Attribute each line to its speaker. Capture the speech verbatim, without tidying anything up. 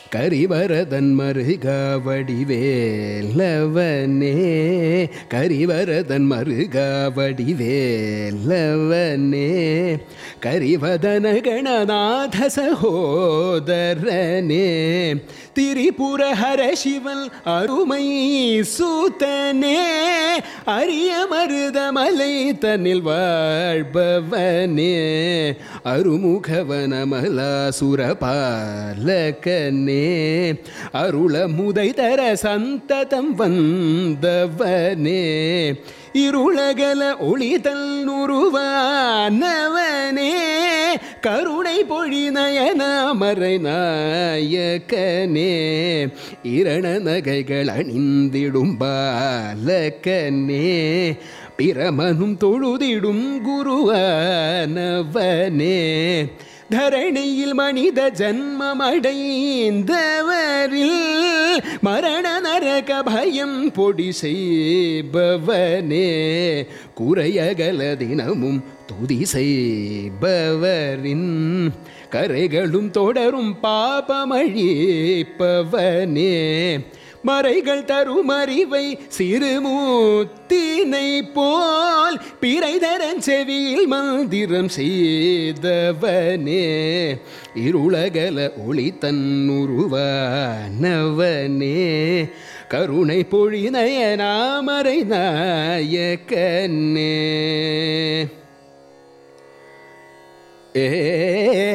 Speaker 1: கரிவரதன் மருகா வடிவேலவனே கரிவரதன் மருகா வடிவேலவனே கரிவதன கணநாத சகோதரனே திரிபுர ஹர சிவன் அருமை சூத்தனே அரிய மருதமலை தன்னில் வாழ்பவனே அருமுகவனமலாசுர பாலகனே அருள முதை தர சந்ததம் வந்தவனே இருளகல ஒளிதல் நுருவானவனே கருணை பொழி நயன மறை நாயகனே இரண நகைகள் அணிந்திடும் பாலகனே பிரமனும் தொழுதிடும் குருவானவனே தரணியில் மனித ஜன்மமடைந்தவரில் மரண நரக பயம் பொடி செய்பவனே குறையகல தினமும் துதி செய்பவரின் கரைகளும் தொடரும் பாபமழிப்பவனே மறைகள் தரும் அறிவை சிறுமூத்தினை போல் பிறைதரன் செவியில் மந்திரம் செய்தவனே இருளகல ஒளி தன்னுருவானவனே கருணை பொழி நயனாமரை நாயகனே ஏ